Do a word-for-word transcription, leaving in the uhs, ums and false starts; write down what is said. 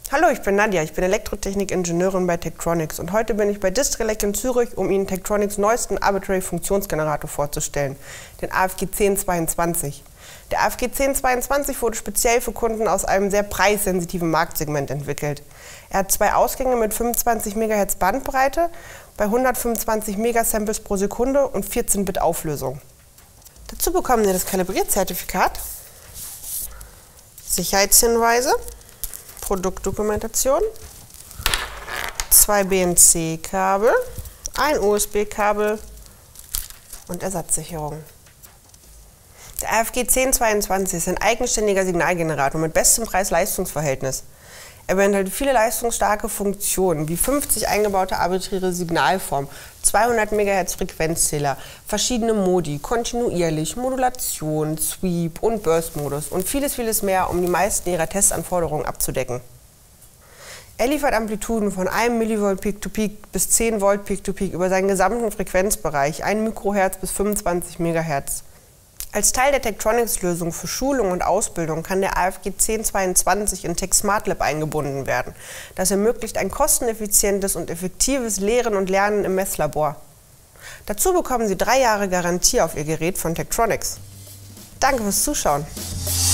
Hallo, ich bin Nadja, ich bin Elektrotechnik-Ingenieurin bei Tektronix und heute bin ich bei Distrelec in Zürich, um Ihnen Tektronix' neuesten Arbitrary-Funktionsgenerator vorzustellen, den A F G zehn zweiundzwanzig. Der A F G zehn zweiundzwanzig wurde speziell für Kunden aus einem sehr preissensitiven Marktsegment entwickelt. Er hat zwei Ausgänge mit fünfundzwanzig Megahertz Bandbreite bei hundertfünfundzwanzig Megasamples pro Sekunde und vierzehn Bit Auflösung. Dazu bekommen Sie das Kalibrierzertifikat, Sicherheitshinweise, Produktdokumentation, zwei B N C-Kabel, ein U S B-Kabel und Ersatzsicherung. Der A F G zehn zweiundzwanzig ist ein eigenständiger Signalgenerator mit bestem Preis-Leistungs-Verhältnis. Er beinhaltet viele leistungsstarke Funktionen wie fünfzig eingebaute arbiträre Signalformen, zweihundert Megahertz Frequenzzähler, verschiedene Modi, kontinuierlich, Modulation, Sweep und Burst-Modus und vieles, vieles mehr, um die meisten ihrer Testanforderungen abzudecken. Er liefert Amplituden von einem Millivolt Peak-to-Peak bis zehn Volt Peak-to-Peak über seinen gesamten Frequenzbereich, ein Mikrohertz bis fünfundzwanzig Megahertz. Als Teil der Tektronix-Lösung für Schulung und Ausbildung kann der A F G zehn zweiundzwanzig in TechSmartLab eingebunden werden. Das ermöglicht ein kosteneffizientes und effektives Lehren und Lernen im Messlabor. Dazu bekommen Sie drei Jahre Garantie auf Ihr Gerät von Tektronix. Danke fürs Zuschauen.